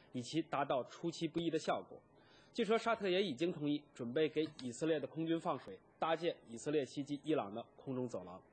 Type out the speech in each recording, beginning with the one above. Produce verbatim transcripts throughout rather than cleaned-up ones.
以期达到出其不意的效果。据说沙特也已经同意准备给以色列的空军放水，搭建以色列袭击伊朗的空中走廊。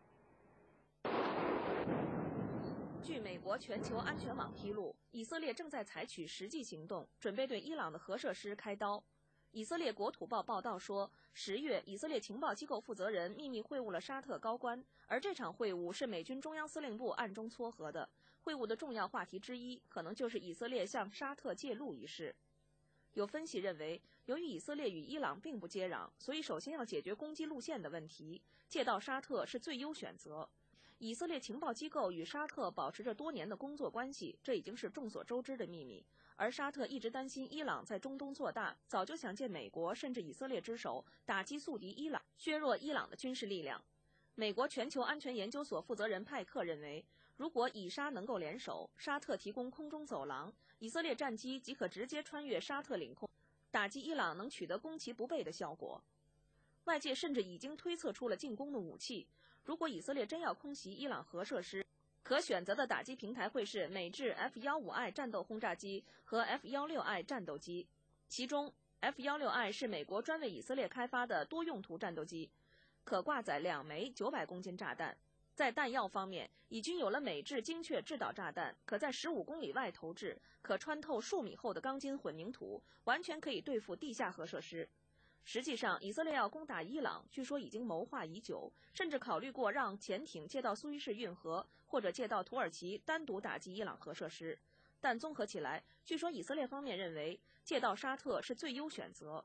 据美国全球安全网披露，以色列正在采取实际行动，准备对伊朗的核设施开刀。以色列国土报报道说，十月，以色列情报机构负责人秘密会晤了沙特高官，而这场会晤是美军中央司令部暗中撮合的。会晤的重要话题之一，可能就是以色列向沙特借路一事。有分析认为，由于以色列与伊朗并不接壤，所以首先要解决攻击路线的问题，借道沙特是最优选择。以色列情报机构与沙特保持着多年的工作关系，这已经是众所周知的秘密。而沙特一直担心伊朗在中东做大，早就想借美国甚至以色列之手打击宿敌伊朗，削弱伊朗的军事力量。美国全球安全研究所负责人派克认为，如果以沙能够联手，沙特提供空中走廊，以色列战机即可直接穿越沙特领空，打击伊朗能取得攻其不备的效果。外界甚至已经推测出了进攻的武器。如果以色列真要空袭伊朗核设施，可选择的打击平台会是美制 F 十五 I 战斗轰炸机和 F 十六 I 战斗机，其中 F 十六 I 是美国专为以色列开发的多用途战斗机，可挂载两枚九百公斤炸弹。在弹药方面，以军有了美制精确制导炸弹，可在十五公里外投掷，可穿透数米厚的钢筋混凝土，完全可以对付地下核设施。实际上，以色列要攻打伊朗，据说已经谋划已久，甚至考虑过让潜艇借道苏伊士运河，或者借道土耳其单独打击伊朗核设施。但综合起来，据说以色列方面认为借道沙特是最优选择。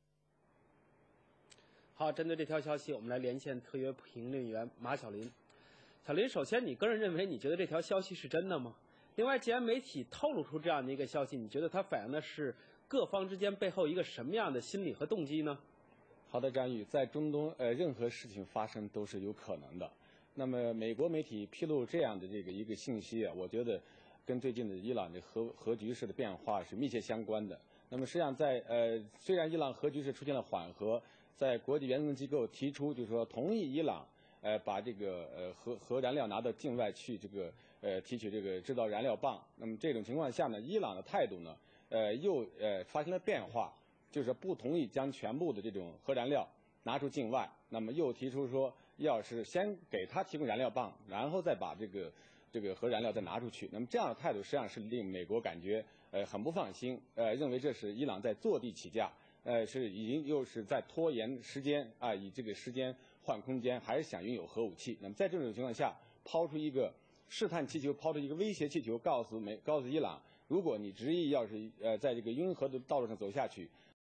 好，针对这条消息，我们来连线特约评论员马小林。小林，首先，你个人认为，你觉得这条消息是真的吗？另外，既然媒体透露出这样的一个消息，你觉得它反映的是各方之间背后一个什么样的心理和动机呢？ 好的，张宇，在中东，呃，任何事情发生都是有可能的。那么，美国媒体披露这样的这个一个信息啊，我觉得跟最近的伊朗的核核局势的变化是密切相关的。那么，实际上在呃，虽然伊朗核局势出现了缓和，在国际原子能机构提出就是说同意伊朗呃把这个呃核核燃料拿到境外去这个呃提取这个制造燃料棒。那么这种情况下呢，伊朗的态度呢，呃又呃发生了变化，就是不同意将全部的这种核燃料拿出境外。那么又提出说，要是先给他提供燃料棒，然后再把这个这个核燃料再拿出去。那么这样的态度实际上是令美国感觉呃很不放心，呃认为这是伊朗在坐地起价。呃，是已经又是在拖延时间啊，以这个时间换空间，还是想拥有核武器。那么在这种情况下，抛出一个试探气球，抛出一个威胁气球，告诉美，告诉伊朗，如果你执意要是呃在这个拥核的道路上走下去，